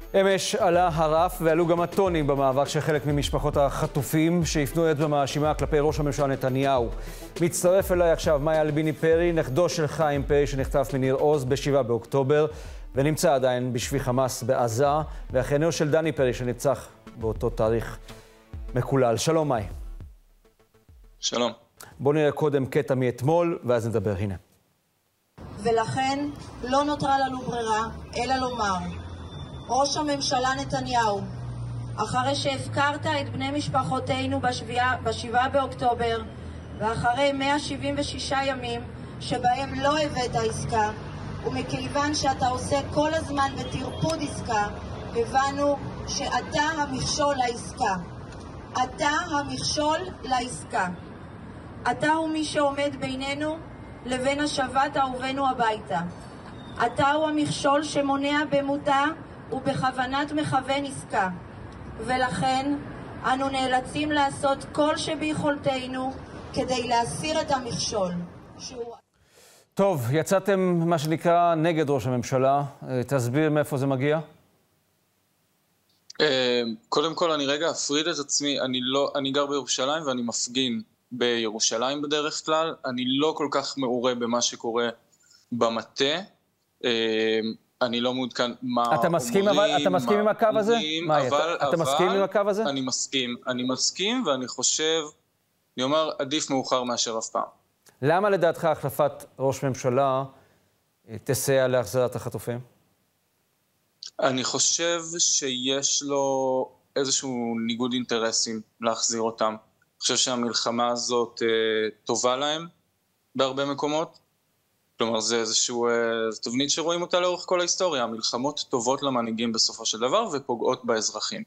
אמש עלה הרף ועלו גם הטונים במאבק של חלק ממשפחות החטופים שהפנו אצבע מאשימה כלפי ראש הממשלה נתניהו. מצטרף אליי עכשיו מאיה אלביני פרי, נכדו של חיים פרי שנחטף מניר עוז ב-7 באוקטובר ונמצא עדיין בשבי חמאס בעזה, ואחיינו של דני פרי שנרצח באותו תאריך מקולל. שלום מאי. שלום. בוא נראה קודם קטע מאתמול ואז נדבר. הנה. ולכן לא נותרה לנו ברירה אלא לומר: ראש הממשלה נתניהו, אחרי שהפקרת את בני משפחותינו ב-7 באוקטובר ואחרי 176 ימים שבהם לא הבאת עסקה, ומכיוון שאתה עושה כל הזמן בטרפוד עסקה, הבנו שאתה המכשול לעסקה. אתה המכשול לעסקה. אתה הוא מי שעומד בינינו לבין השבת אהובינו הביתה. אתה הוא המכשול שמונע במותה ובכוונת מכוון עסקה, ולכן אנו נאלצים לעשות כל שביכולתנו כדי להסיר את המכשול. טוב, יצאתם מה שנקרא נגד ראש הממשלה. תסביר מאיפה זה מגיע. קודם כל אני רגע אפריד את עצמי. אני גר בירושלים ואני מפגין בירושלים בדרך כלל. אני לא כל כך מעורה במה שקורה במטה. אני לא מעודכן מה אתה מסכים עם הקו הזה? אתה מסכים עם הקו הזה? אני מסכים ואני חושב, אני אומר, עדיף מאוחר מאשר אף פעם. למה לדעתך החלפת ראש ממשלה תסייע להחזרת החטופים? אני חושב שיש לו איזשהו ניגוד אינטרסים להחזיר אותם. אני חושב שהמלחמה הזאת טובה להם בהרבה מקומות. כלומר, זה איזשהו תבנית שרואים אותה לאורך כל ההיסטוריה. המלחמות טובות למנהיגים בסופו של דבר ופוגעות באזרחים.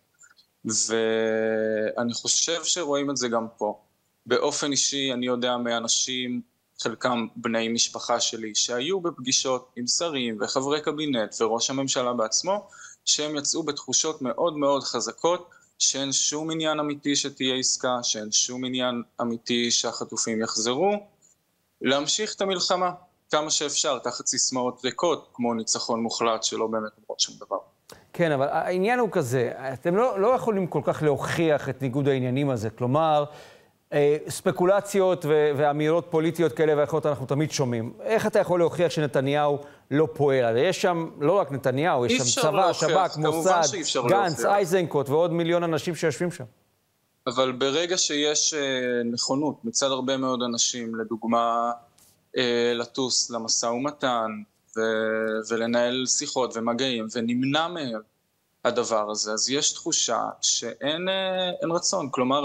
ואני חושב שרואים את זה גם פה. באופן אישי אני יודע מאנשים, חלקם בני משפחה שלי, שהיו בפגישות עם שרים וחברי קבינט וראש הממשלה בעצמו, שהם יצאו בתחושות מאוד מאוד חזקות, שאין שום עניין אמיתי שתהיה עסקה, שאין שום עניין אמיתי שהחטופים יחזרו, להמשיך את המלחמה כמה שאפשר, תחת סיסמאות ריקות, כמו ניצחון מוחלט שלא באמת אומרות שום דבר. כן, אבל העניין הוא כזה, אתם לא יכולים כל כך להוכיח את ניגוד העניינים הזה, כלומר, ספקולציות ואמירות פוליטיות כאלה ואחרות אנחנו תמיד שומעים. איך אתה יכול להוכיח שנתניהו לא פועל? יש שם לא רק נתניהו, יש שם צבא, שב"כ, מוסד, גנץ, איזנקוט ועוד מיליון אנשים שיושבים שם. אבל ברגע שיש נכונות מצד הרבה מאוד אנשים, לדוגמה לטוס למשא ומתן ולנהל שיחות ומגעים, ונמנע מהם הדבר הזה, אז יש תחושה שאין רצון. כלומר,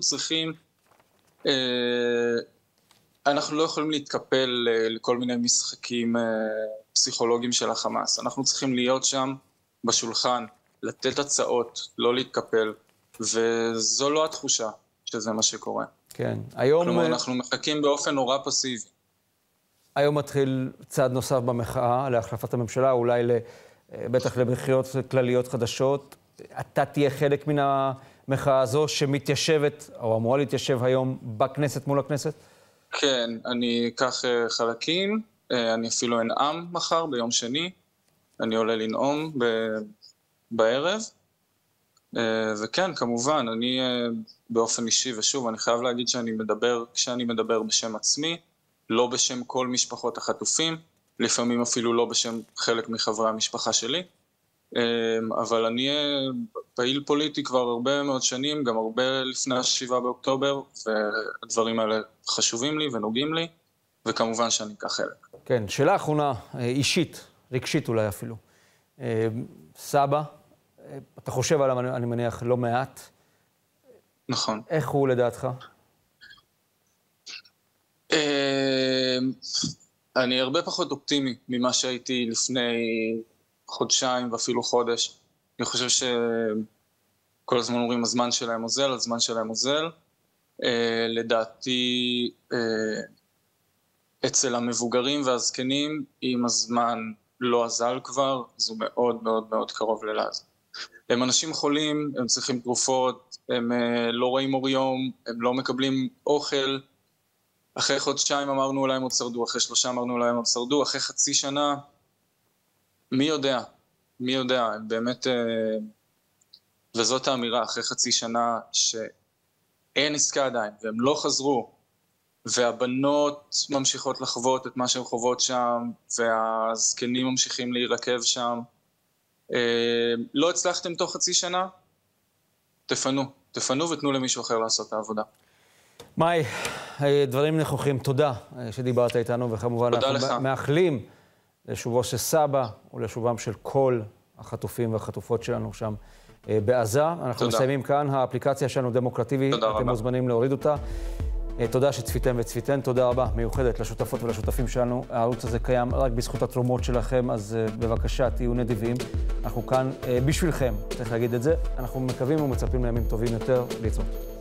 אנחנו לא יכולים להתקפל לכל מיני משחקים פסיכולוגיים של החמאס. אנחנו צריכים להיות שם בשולחן, לתת הצעות, לא להתקפל, וזו לא התחושה שזה מה שקורה. כן, היום... כלומר, אנחנו מחכים באופן נורא פסיבי. היום מתחיל צעד נוסף במחאה להחלפת הממשלה, אולי בטח לבחירות כלליות חדשות. אתה תהיה חלק מן המחאה הזו שמתיישבת, או אמורה להתיישב היום בכנסת מול הכנסת? כן, אני אקח חלקים, אני אפילו אנאם מחר ביום שני, אני עולה לנאום בערב, וכן, כמובן, אני באופן אישי, ושוב, אני חייב להגיד כשאני מדבר בשם עצמי, לא בשם כל משפחות החטופים, לפעמים אפילו לא בשם חלק מחברי המשפחה שלי, אבל אני פעיל פוליטי כבר הרבה מאוד שנים, גם הרבה לפני 7 באוקטובר, והדברים האלה חשובים לי ונוגעים לי, וכמובן שאני אקח חלק. כן, שאלה אחרונה, אישית, רגשית אולי אפילו. סבא, אתה חושב עליו, אני מניח, לא מעט. נכון. איך הוא לדעתך? אני הרבה פחות אופטימי ממה שהייתי לפני חודשיים ואפילו חודש. אני חושב שכל הזמן אומרים הזמן שלהם אוזל, הזמן שלהם אוזל. לדעתי אצל המבוגרים והזקנים, אם הזמן לא אזל כבר, אז הוא מאוד מאוד מאוד קרוב ללעז. הם אנשים חולים, הם צריכים תרופות, הם לא רואים אור יום, הם לא מקבלים אוכל. אחרי חודשיים אמרנו להם עוד שרדו, אחרי 3 אמרנו להם עוד שרדו, אחרי חצי שנה, מי יודע מי יודע, באמת, וזאת האמירה, אחרי חצי שנה שאין עסקה עדיין, והם לא חזרו, והבנות ממשיכות לחוות את מה שהן חוות שם, והזקנים ממשיכים להירקב שם. לא הצלחתם תוך חצי שנה? תפנו ותנו למישהו אחר לעשות את העבודה. מאי, דברים נכוחים, תודה שדיברת איתנו, וכמובן אנחנו מאחלים לשובו של סבא ולשובם של כל החטופים והחטופות שלנו שם בעזה. אנחנו מסיימים כאן, האפליקציה שלנו דמוקרטיבי, אתם מוזמנים להוריד אותה. תודה שצפיתם וצפיתן, תודה רבה מיוחדת לשותפות ולשותפים שלנו. הערוץ הזה קיים רק בזכות התרומות שלכם, אז בבקשה תהיו נדיבים. אנחנו כאן בשבילכם, צריך להגיד את זה. אנחנו מקווים ומצפים לימים טובים יותר. להתראות.